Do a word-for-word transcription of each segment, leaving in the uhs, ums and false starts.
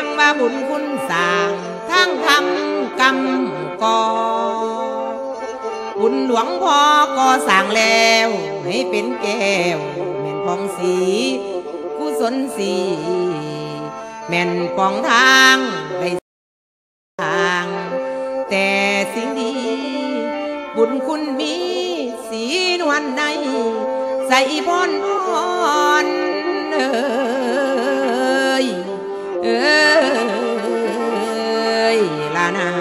ว่าบุญคุณสร้างทั้งทำกรรมก่อบุญหลวงพ่อก็สร้างแล้วให้เป็นแก้วแม่นพองสีกุศลสีแม่นปองทางได้ทางแต่สิ่งดีบุญคุณมีสีนวลในใส่พรพรเอ้ยเอ้ยลานา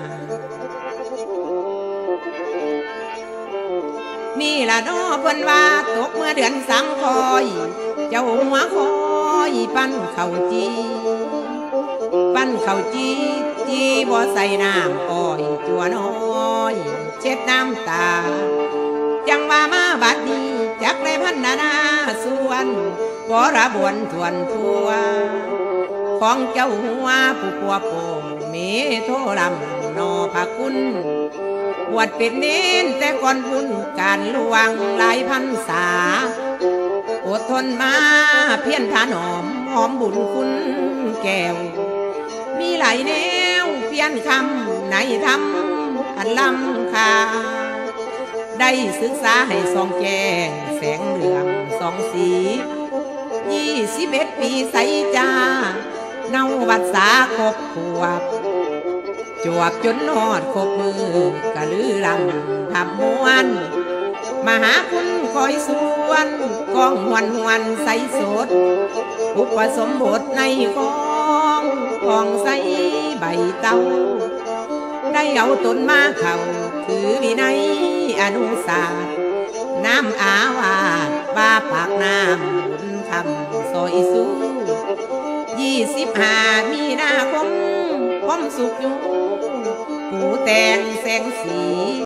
นี่ละน้อเพิ่นว่าตกเมื่อเดือนสังคอยเจ้าหัวคอยปั้นข้าวจีปั้นข้าวจีจีบ่ใส่น้ำอ้อยจัวน้อยเช็ดน้ำตาจังว่ามาบัดนี้จักได้พันนานาส่วนวรบวนทวนทัวของเจ้าหัวผู้ปัวโปเมโทลำนอภาคุณบวชเป็นเน้นแต่ก่อนบุญการลวงหลายพันษาอดทนมาเพียรถนอมหอมบุญคุณแก้วมีหลายแนวเพียรคำในธรรมอันล้ำค่าได้ศึกษาให้ส่องแจ้งแสงเหลืองสองสียี่สิบเอ็ดปีใสจ้าเนาวัดสาครบขวบจวบจนนอดครบมือกะลือลำทับมวนมหาคุณคอยสวนกองหวนหวนใสสดอุปสมบทในกองกองใสใบเต้าได้เอาตนมาเข่าถือวินัยอนุศาสตร์น้ำอาวาสว่าปากน้ำบุญคำซอยสู้ยี่สิบห้ามีนาคมพมสุขอยู่หูแตงแสงสี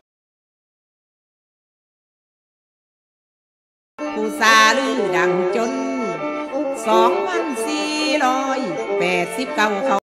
ผู้ซาลือดังจนสองพันสี่ร้อยแปดสิบเก้าเขา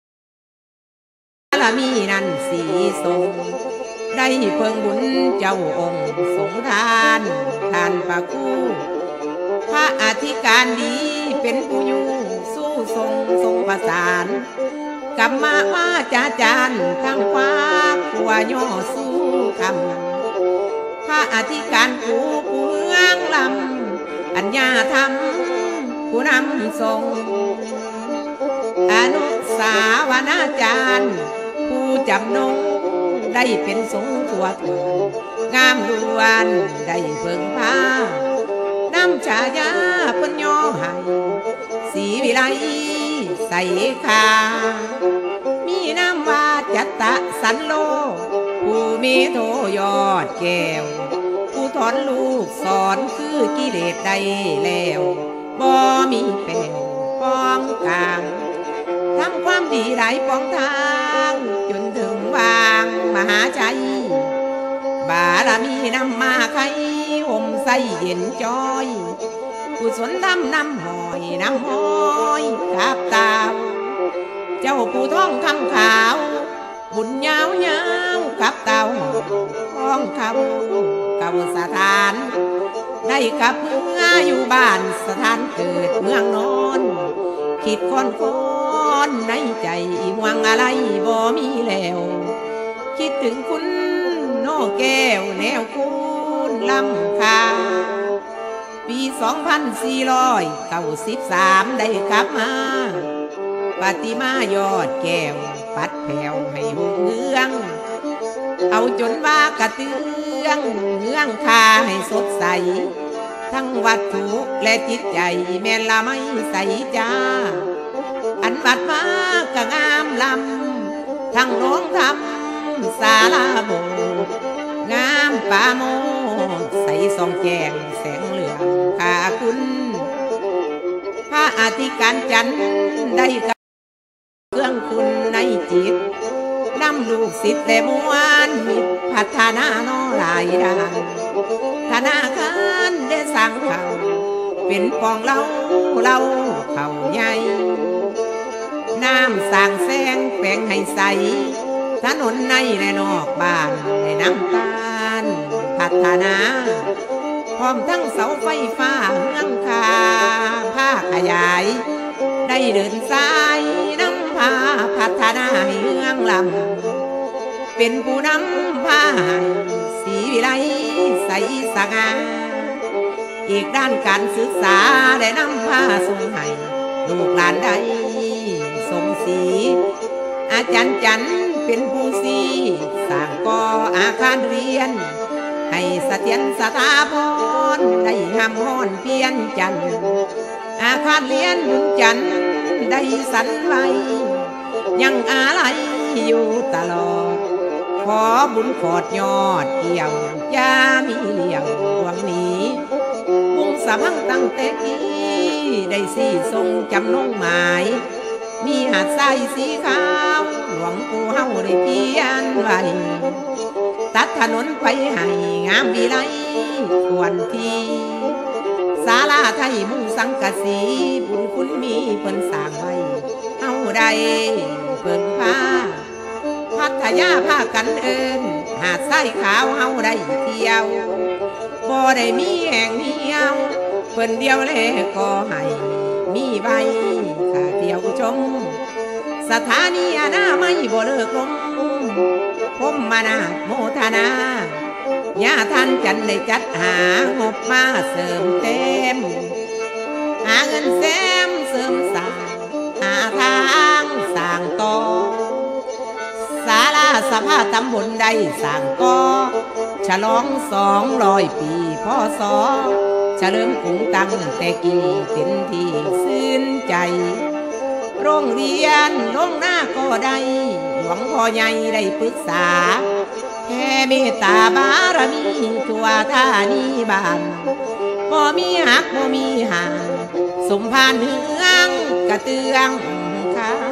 ละมีนั่นสีทรงได้เพิ่งบุญเจ้าองค์สงทานทานปะกู้พระอธิการดีเป็นผู้อยู่สู้ทรงทรงประสานกับมาว่าจาจานทั้งฟ้าขัวย่อสู้คำพระอธิการกูกูเมืองลำอัญญาธรรมผู้นำทรงอนุสาวนาจารย์ผู้จำนงได้เป็นสงฆ์ตัวเถิดงามล้วนได้เพิ่งพาน้ำชายาเพิ่นย่อให้สีวิไลใส่คามีน้ำว่าจัตตะสันโลผู้มีโทยอดแก้วผู้ถอนลูกสอนคือกิเลสได้แล้วบ่มีแป้งป้องกลางทำความดีหลายป้องทางจนถึงวางมหาชัยบารมีนำมาใครห่มใส่เย็นจอยกุศลทำนำหอยนำหอยขับตาวเจ้าผู้ท้องคำขาวบุญยาวยาวกับเต่าท้องคำเก่าสถานได้กับเมื่ออยู่บ้านสถานเกิดเมืองนอนคิดคอนคอนในใจหวังอะไรบ่มีแล้วคิดถึงคุณโน่แก้วแนวคุณลำคาปีสองพันสี่ร้อยเก้าสิบสามได้กลับมาปฏิมายอดแก้วปัดแผ่วให้หุ่งเฮืองเอาจนว่ากระเตื้องเฮืองคาให้สดใสทั้งวัตถุและจิตใจแม่นละไม่ใสจ้าอันบัดมากะงามลำทั้งร้องทำสาลาโบงามป่าโมใสสองแจงแสงเหลืองขาคุณพระอธิการจันได้กับเครื่องคุณในจิตนำลูกศิษย์และมวลมิตรพัฒนาน้อหลายด้านธนาคารได้สั่งเขาเป็นปองเล่าเล่าเขาใหญ่น้ำสร้างแสงแปลงให้ใสถนนในและนอกบ้านในน้ำตาลพัฒนาพร้อมทั้งเสาไฟฟ้าเมืองคาผ้าขยายได้เดินสายน้ำพลำเป็นผู้นำพาสีวิไลใสสง่าอีกด้านการศึกษาได้นำพาส่งให้ลูกหลานได้สมศรีอาจารย์จันเป็นผู้สีสร้างก่ออาคารเรียนให้เสถียรสถาพรได้หำฮ้อนเพียนจันอาคารเรียนบุญจันได้สันไว้ยังอะไรอยู่ตลอดขอบุญขอดยอดเกี่ยวยามีเลี้ยงดวงนี้มุ่งสะพังตั้งแต่กี้ได้สี่ทรงจำนงหมายมีหาดทรายสีขาวหลวงปู่เฮาได้เพียนไว้ตัดถนนไปให้งามวิไลควรทีศาลาไทยมุ่งสังกะสีบุญคุณมีเพิ่นสร้างไว้เฮาได้เพิ่นพาพัทยาพากันเอินหาดทรายขาวเฮาได้เที่ยวบ่ได้มีแห่งเดียวเพิ่นเดียวแลก็ให้มีใบข้าเที่ยวชมสถานีอนามัยบ่เลิกลมพมมานาโมทนาญาท่านจันได้จัดหางบมาเสริมเต็มหาเงินแซมเสริมสร้างหาทางสร้างต่อศาลาสภาตำบลใดสร้างก่อฉลองสองร้อยปีพศเฉลิมกรุงตั้งแต่กี่เป็นที่ซื่นใจโรงเรียนโรงหน้าก็ได้หลวงพ่อใหญ่ได้ปรึกษาแค่เมตตาบารมีทั่วท่านีบ้านบ่มีหักบ่มีห่างสมภารเฮืองกระเตืองข้า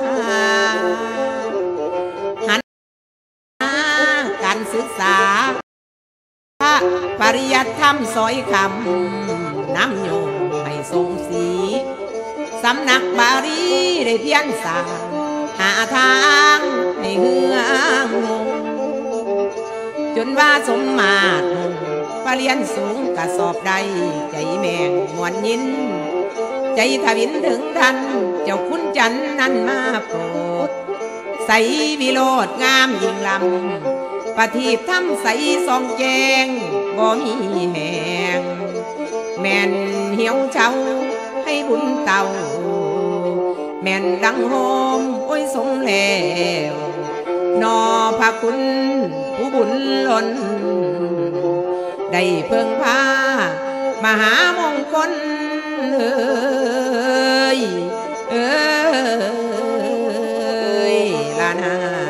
หันการศึกษาพระปริยัติธรรมซอยคำน้ำโยงให้ทรงสีสำนักบาลีได้เพียรสร้างหาทางให้เฮืองจนว่าสมมาตรปรริญญาสูงกระสอบใดใจแมงมวนยินใจทวินถึงทันเจ้าคุณจันนั้นมาโปรดใสวิโรธงามยิ่งลำปฏิบทำใสสองแจงบ่มีแหงแม่นเหี่ยวเช้าให้บุญเต่าแม่นดังโฮมโอ้ยสมแล้วนอพระคุณผู้บุญล้นได้เพิ่งพามหามงคลเอ้ยเอ้ยลานา